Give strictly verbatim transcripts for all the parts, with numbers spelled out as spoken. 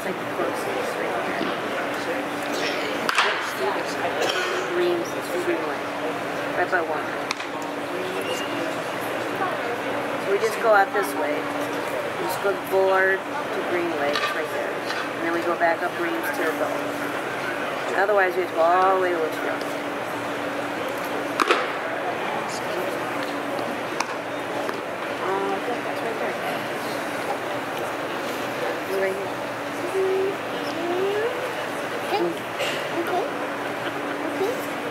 like the closest right here. Greens, Greenway, right by one. So we just go out this way. We just go Bullard to Greenway, it's right there. And then we go back up Greens to the Gulf. Otherwise, we have to go all the way to Litchfield. Oh, I think that's right there. We're right here. Okay. Okay. Okay.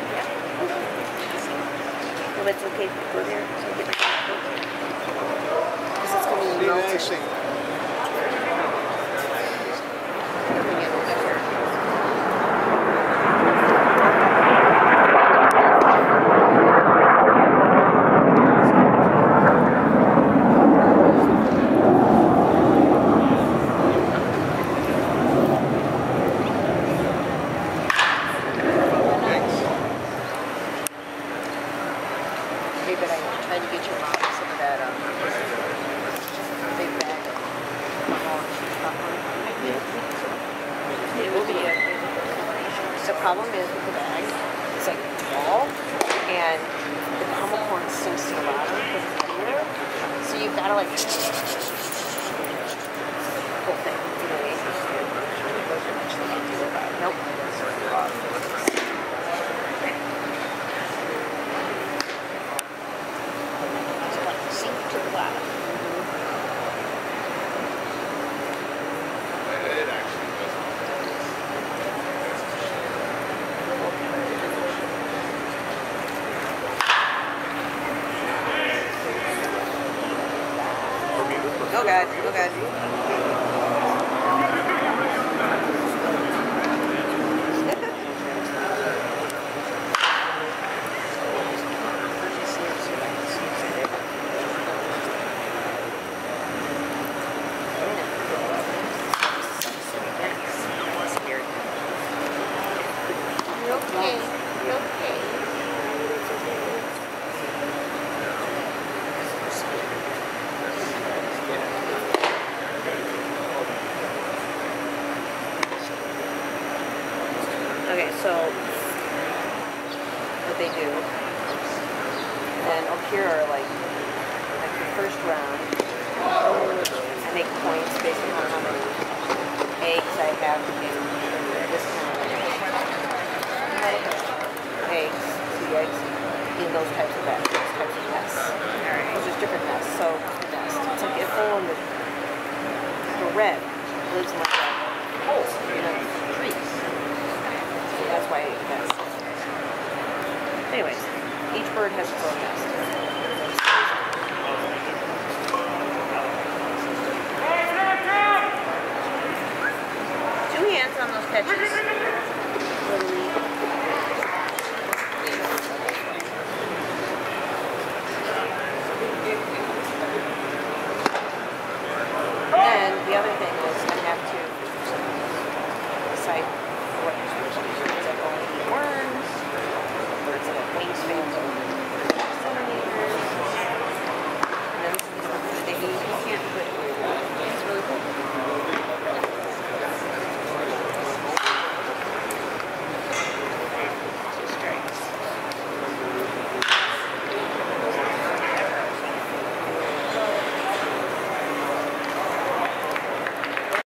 Yeah. No, it's okay to go there. So get my because it's going to be melted. But I tried to get your mom some of that um, big bag of popcorn. It will be a the problem is with the bag, it's like tall and the caramel corn sinks to the bottom because it's heavier. So you've got to like whole thing. You know what I mean? Nope. Oh God, oh God. You're okay, you're okay. Okay, so what they do, and then up here are like, like the first round, I make points based on how many eggs I have in this kind of eggs, see eggs, in those types of nests, those types of nests. Alright. Because there's different nests, so nest. It's like if full and the, the red lives in like a hole, you know, trees. That's why it nests. Anyways, each bird has its own nest. Two hands on those catches.